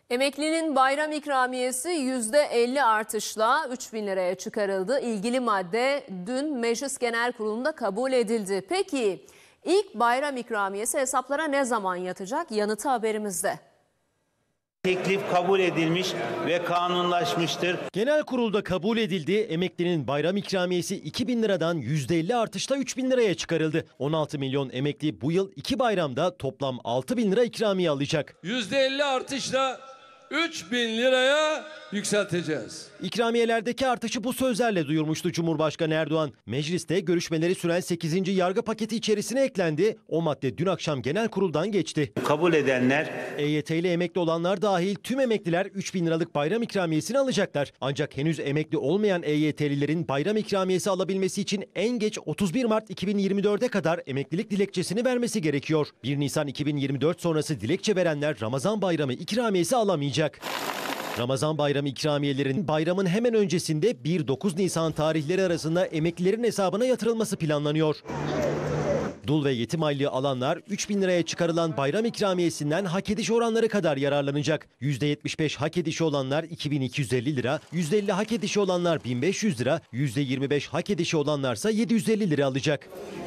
Emeklinin bayram ikramiyesi %50 artışla 3.000 liraya çıkarıldı. İlgili madde dün Meclis Genel Kurulu'nda kabul edildi. Peki ilk bayram ikramiyesi hesaplara ne zaman yatacak? Yanıtı haberimizde. Teklif kabul edilmiş ve kanunlaşmıştır. Genel kurulda kabul edildi. Emeklinin bayram ikramiyesi 2.000 liradan %50 artışla 3.000 liraya çıkarıldı. 16 milyon emekli bu yıl 2 bayramda toplam 6.000 lira ikramiye alacak. %50 artışla 3.000 liraya yükselteceğiz. İkramiyelerdeki artışı bu sözlerle duyurmuştu Cumhurbaşkanı Erdoğan. Mecliste görüşmeleri süren 8. yargı paketi içerisine eklendi. O madde dün akşam genel kuruldan geçti. Kabul edenler EYT'li emekli olanlar dahil tüm emekliler 3.000 liralık bayram ikramiyesini alacaklar. Ancak henüz emekli olmayan EYT'lilerin bayram ikramiyesi alabilmesi için en geç 31 Mart 2024'e kadar emeklilik dilekçesini vermesi gerekiyor. 1 Nisan 2024 sonrası dilekçe verenler Ramazan bayramı ikramiyesi alamayacak. Ramazan bayramı ikramiyelerinin bayramın hemen öncesinde 1-9 Nisan tarihleri arasında emeklilerin hesabına yatırılması planlanıyor. Dul ve yetim aylığı alanlar 3.000 liraya çıkarılan bayram ikramiyesinden hak ediş oranları kadar yararlanacak. %75 hak edişi olanlar 2.250 lira, %50 hak edişi olanlar 1.500 lira, %25 hak edişi olanlarsa 750 lira alacak.